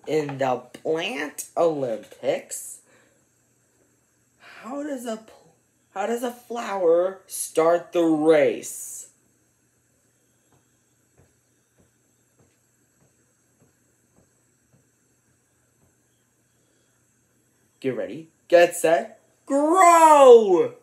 In the Plant Olympics, how does a flower start the race? Get ready, get set, grow!